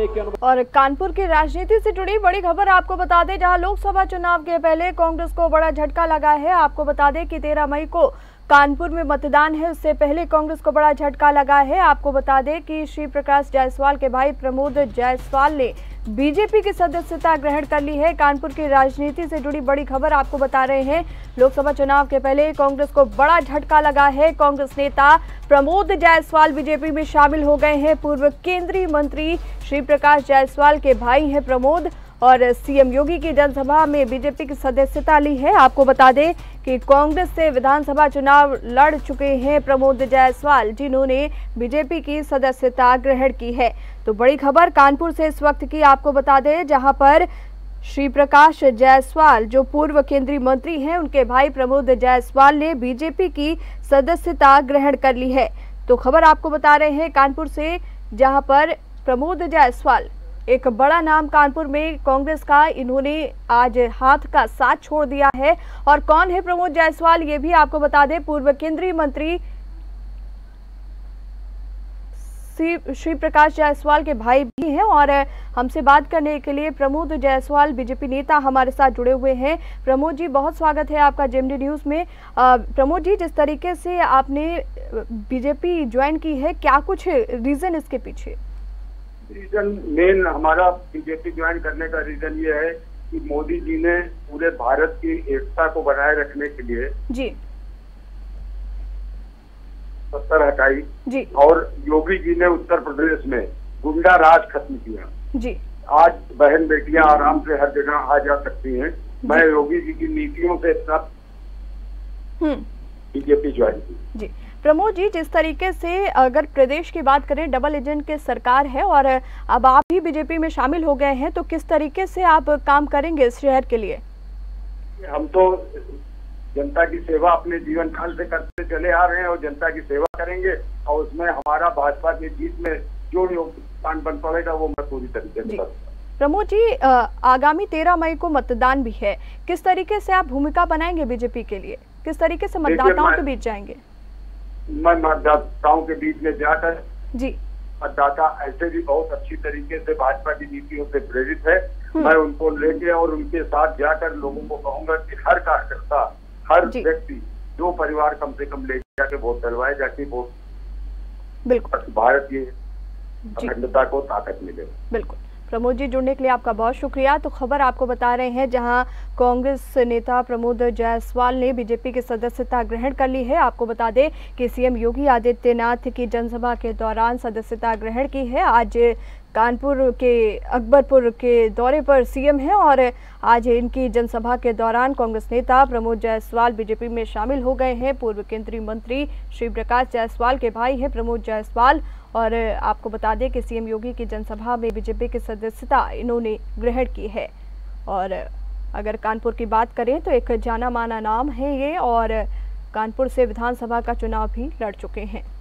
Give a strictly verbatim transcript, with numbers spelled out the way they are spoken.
और कानपुर की राजनीति से जुड़ी बड़ी खबर आपको बता दें, जहां लोकसभा चुनाव के पहले कांग्रेस को बड़ा झटका लगा है। आपको बता दें कि तेरह मई को कानपुर में मतदान है, उससे पहले कांग्रेस को बड़ा झटका लगा है। आपको बता दें कि श्री प्रकाश जायसवाल के भाई प्रमोद जायसवाल ने बीजेपी की सदस्यता ग्रहण कर ली है। कानपुर की राजनीति से जुड़ी बड़ी खबर आपको बता रहे हैं। लोकसभा चुनाव के पहले कांग्रेस को बड़ा झटका लगा है। कांग्रेस नेता प्रमोद जायसवाल बीजेपी में शामिल हो गए हैं। पूर्व केंद्रीय मंत्री श्री प्रकाश जायसवाल के भाई हैं प्रमोद, और सीएम योगी की जनसभा में बीजेपी की सदस्यता ली है। आपको बता दें कि कांग्रेस से विधानसभा चुनाव लड़ चुके हैं प्रमोद जायसवाल, जिन्होंने बीजेपी की सदस्यता ग्रहण की है। तो बड़ी खबर कानपुर से इस वक्त की आपको बता दें, जहां पर श्री प्रकाश जायसवाल जो पूर्व केंद्रीय मंत्री हैं, उनके भाई प्रमोद जायसवाल ने बीजेपी की सदस्यता ग्रहण कर ली है। तो खबर आपको बता रहे हैं कानपुर से, जहां पर प्रमोद जायसवाल एक बड़ा नाम कानपुर में कांग्रेस का, इन्होंने आज हाथ का साथ छोड़ दिया है। और कौन है प्रमोद जायसवाल, ये भी आपको बता दें, पूर्व केंद्रीय मंत्री श्री प्रकाश जायसवाल के भाई भी हैं। और हमसे बात करने के लिए प्रमोद जायसवाल बीजेपी नेता हमारे साथ जुड़े हुए हैं। प्रमोद जी, बहुत स्वागत है आपका जेएमडी न्यूज में। प्रमोद जी, जिस तरीके से आपने बीजेपी ज्वाइन की है, क्या कुछ रीजन इसके पीछे? रीजन मेन हमारा बीजेपी ज्वाइन करने का रीजन ये है कि मोदी जी ने पूरे भारत की एकता को बनाए रखने के लिए जी सत्ता हटाई जी, और योगी जी ने उत्तर प्रदेश में गुंडा राज खत्म किया जी। आज बहन बेटियां आराम से हर जगह आ जा सकती हैं। मैं योगी जी की नीतियों से इतना बीजेपी ज्वाइन की जी। प्रमोद जी, जिस तरीके से अगर प्रदेश की बात करें, डबल एजेंट की सरकार है और अब आप भी बीजेपी में शामिल हो गए हैं, तो किस तरीके से आप काम करेंगे इस शहर के लिए? हम तो जनता की सेवा अपने जीवन काल से करते चले आ रहे हैं और जनता की सेवा करेंगे, और उसमें हमारा भाजपा की जीत में जो योगदान बन पड़ेगा वो मैं पूरी तरीके से करूंगा। प्रमोद जी, आगामी तेरह मई को मतदान भी है, किस तरीके से आप भूमिका बनाएंगे बीजेपी के लिए? किस तरीके से मतदाताओं के बीच जाएंगे? मैं मतदाताओं के बीच में जाकर जी, मतदाता ऐसे भी बहुत अच्छी तरीके से भाजपा की नीतियों से प्रेरित है। मैं उनको लेके और उनके साथ जाकर लोगों को कहूंगा कि हर कार्यकर्ता, हर व्यक्ति, दो परिवार कम से कम ले जाके वोट डलवाए, जाके वोट बिल्कुल भारत की अखंडता को ताकत मिले। बिल्कुल। प्रमोद जी, जुड़ने के लिए आपका बहुत शुक्रिया। तो खबर आपको बता रहे हैं, जहां कांग्रेस नेता प्रमोद जायसवाल ने बीजेपी की सदस्यता ग्रहण कर ली है। आपको बता दें कि सीएम योगी आदित्यनाथ की जनसभा के दौरान सदस्यता ग्रहण की है। आज कानपुर के अकबरपुर के दौरे पर सीएम हैं और आज इनकी जनसभा के दौरान कांग्रेस नेता प्रमोद जायसवाल बीजेपी में शामिल हो गए हैं। पूर्व केंद्रीय मंत्री श्री प्रकाश जायसवाल के भाई हैं प्रमोद जायसवाल, और आपको बता दें कि सीएम योगी की जनसभा में बीजेपी की सदस्यता इन्होंने ग्रहण की है। और अगर कानपुर की बात करें तो एक जाना माना नाम है ये, और कानपुर से विधानसभा का चुनाव भी लड़ चुके हैं।